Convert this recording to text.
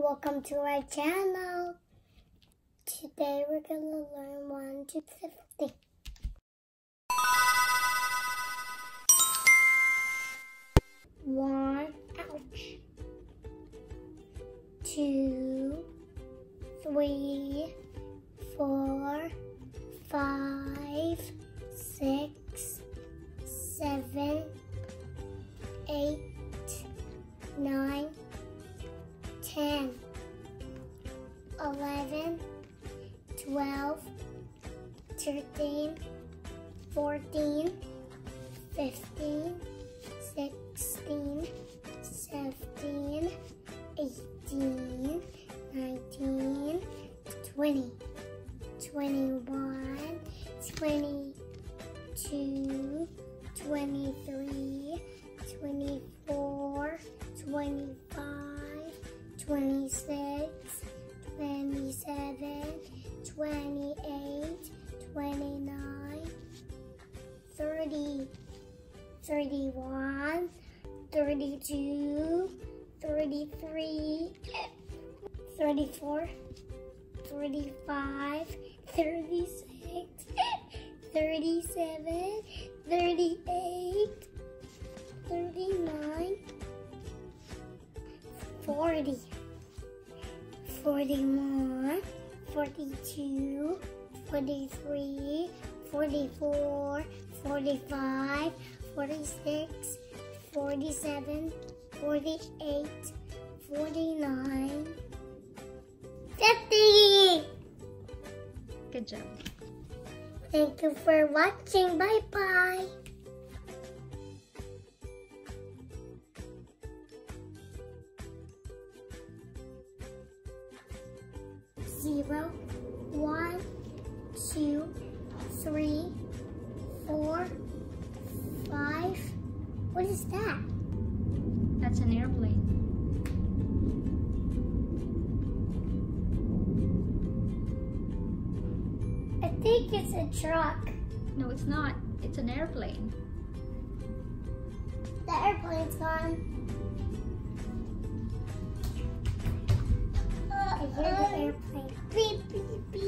welcome to our channel. Today we're gonna learn 1 to 50. One, ouch. 2, 3, 4, 5, 6, 7, 8, 9, 10, 11, 12, 13, 14, 15, 16, 17, 18, 19, 20, 21, 22, 23, 24, 25, 26, 27, 28, 29, 30, 31, 32, 33, 34, 35, 36, 37, 38, 39, 40, 41, 42, 43, 44, 45, 46, 47, 48, 49, 50! Good job. Thank you for watching. Bye-bye. Zero, 1, 2, 3, 4, 5. What is that? That's an airplane. I think it's a truck. No, it's not. It's an airplane. The airplane's gone. I hear the airplane. Beep, beep, beep.